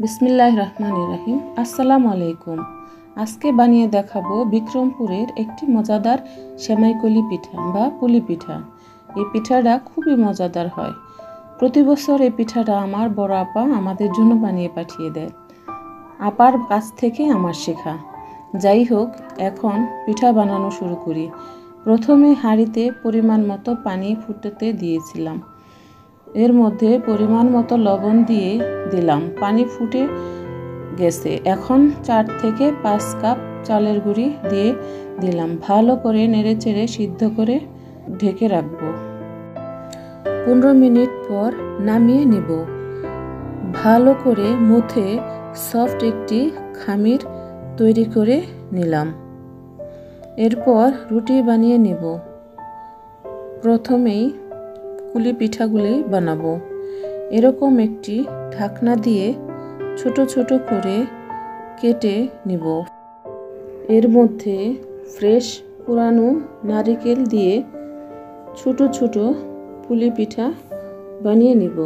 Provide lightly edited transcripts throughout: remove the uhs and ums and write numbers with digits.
বিসমিল্লাহির রহমানির রহিম। আসসালামু আলাইকুম। আজকে বানিয়ে দেখাবো বিক্রমপুরের একটি মজাদার সেমাইকলি পিঠা বা পুলি পিঠা। এই পিঠাটা খুবই মজাদার হয়। প্রতি বছর এই পিঠাটা আমার বড় আপা আমাদের জন্য বানিয়ে পাঠিয়ে দেয়। আপার কাছ থেকে আমার শেখা। যাই হোক, এখন পিঠা বানানো শুরু করি। প্রথমে হাঁড়িতে পরিমাণ মতো পানি ফুটতে দিয়েছিলাম। এর মধ্যে পরিমাণ মতো লবণ দিয়ে দিলাম। পানি ফুটে গেছে। এখন 4 থেকে 5 কাপ চালের গুঁড়ি দিয়ে দিলাম। ভালো করে নেড়েচেড়ে সিদ্ধ করে ঢেকে রাখব। 15 মিনিট পর নামিয়ে নিব। ভালো করে মুথে সফট একটি খামির তৈরি করে নিলাম। এরপর রুটি বানিয়ে নেব। প্রথমেই পুলি পিঠাগুলি বানাবো। এরকম একটি ঢাকনা দিয়ে ছোট ছোট করে কেটে নিব। এর মধ্যে ফ্রেশ পুরানো নারকেল দিয়ে ছোট ছোট পুলি পিঠা বানিয়ে নিব।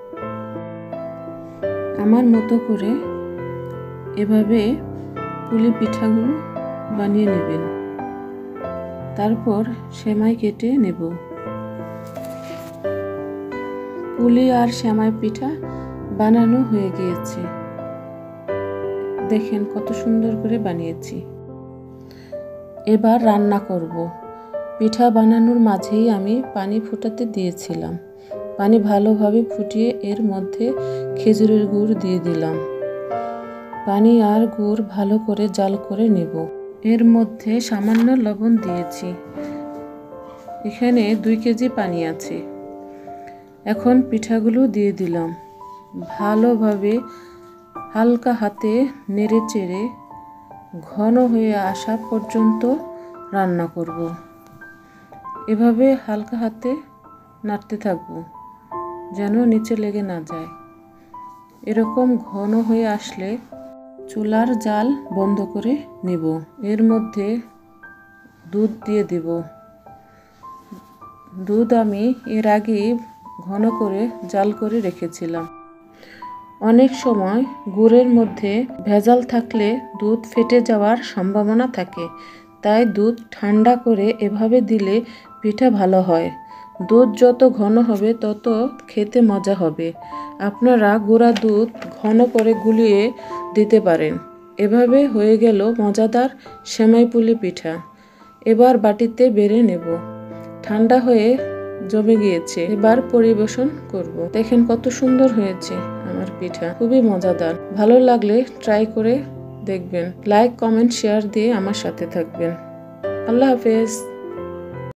আমার মতো করে এভাবে পুলি পিঠাগুলো বানিয়ে নেবেন। তারপর সেমাই কেটে নেব। পুলি আর সেমাই পিঠা বানানো হয়ে গিয়েছে। দেখেন কত সুন্দর করে বানিয়েছি। এবার রান্না করব। পিঠা বানানোর মাঝেই আমি পানি ফোটাতে দিয়েছিলাম। পানি ভালোভাবে ফুটিয়ে এর মধ্যে খেজুরের গুড় দিয়ে দিলাম। পানি আর গুড় ভালো করে জাল করে নেব। এর মধ্যে সামান্য লবণ দিয়েছি। এখানে 2 কেজি পানি আছে। এখন পিঠাগুলো দিয়ে দিলাম। ভালোভাবে হালকা হাতে নেড়েচেড়ে ঘন হয়ে আসা পর্যন্ত রান্না করব। এভাবে হালকা হাতে নাড়তে থাকব যেন নিচে লেগে না যায়। এরকম ঘন হয়ে আসলে চুলার জাল বন্ধ করে নেব। এর মধ্যে দুধ দিয়ে দেব। দুধ আমি এর আগে ঘন করে জাল করে রেখেছিলাম। অনেক সময় গুড়ের মধ্যে ভেজাল থাকলে দুধ ফেটে যাওয়ার সম্ভাবনা থাকে। তাই দুধ ঠান্ডা করে এভাবে দিলে পিঠা ভালো হয়। দুধ যত ঘন হবে তত খেতে মজা হবে। আপনারা গুঁড়া দুধ ঘন করে গুলিয়ে দিতে পারেন। এভাবে হয়ে গেল মজাদার সেমাই পুলি পিঠা। এবার বাটিতে বেড়ে নেব। ঠান্ডা হয়ে জমে গিয়েছে। এবার পরিবেশন করব। দেখেন কত সুন্দর হয়েছে আমার পিঠা। খুবই মজাদার। ভালো লাগলে ট্রাই করে দেখবেন। লাইক, কমেন্ট, শেয়ার দিয়ে আমার সাথে থাকবেন। আল্লাহ হাফেজ।